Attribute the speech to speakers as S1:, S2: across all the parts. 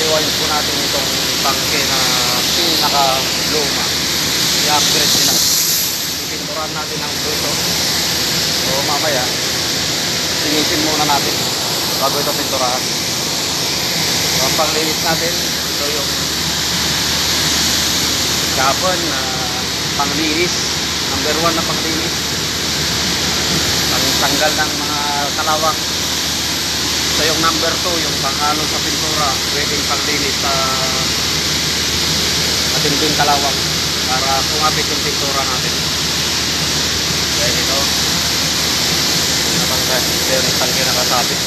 S1: i-rewind po natin itong tangke na pinaka-luma. I-upgrade nila. Ipinturahan natin ang buto. So mamaya, linisin muna natin bago ito pinturahan. So ang panglinis natin, ito yung kapon na panglinis. Number 1 na panglinis. Pangtanggal ng mga kalawang. So yung number 2, yung panghalo sa pintura, pwedeng panglinis sa matinding kalawang para kumapit yung pintura natin. Dahil ito, ito yung tangke nakasabit.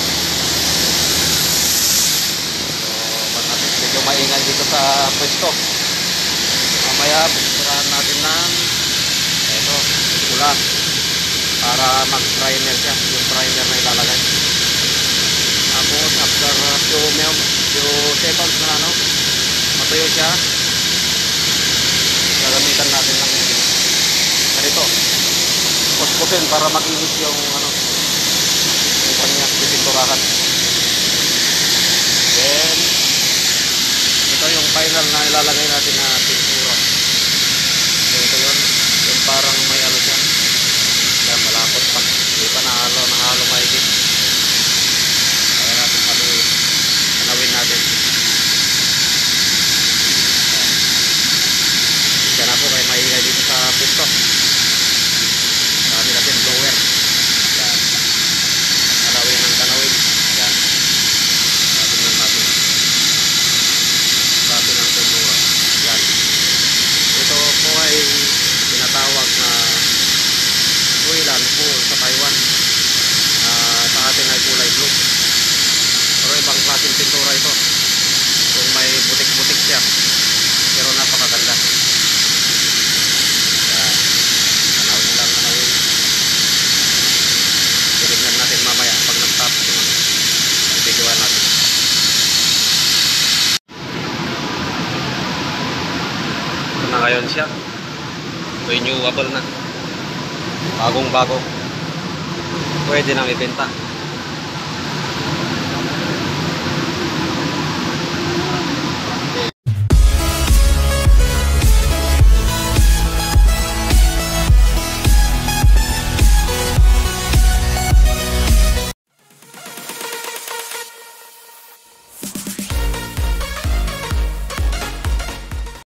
S1: So medyo maingay dito sa pwesto. Mamaya pinturahan natin ng ito, ulan para mag-primer siya, yung primer na ilalagay. Tapos after few seconds na matuyo siya, gagamitan natin ng ganito, kuskusin para makinis yung yung kanya pipinturahan. Then ito yung final na ilalagay natin na pintura. So ito yun, yung parang may siya. Kaya malapot pa, hindi pa nahalo mahigit. Kaya natin hanawin natin. Diyan na po kayo maingay dito sa pisto. Dami natin blower. Yan. Hanawin ng kanawin. Yan. Tingnan natin. Dami ng pintura. Yan. Ito po ay tinatawag na Huilan pool sa Taiwan. Sa atin ay kulay blue. Pero ibang klaseng pintura ito. Kung may butik-butik siya. Pero napakaganda. Tanawin lang, tanawin. Titignan natin mamaya pag nag-tapos yung videoan natin. Ito na ngayon siya. Renewable na. Bagong-bago. Pwede nang ibenta.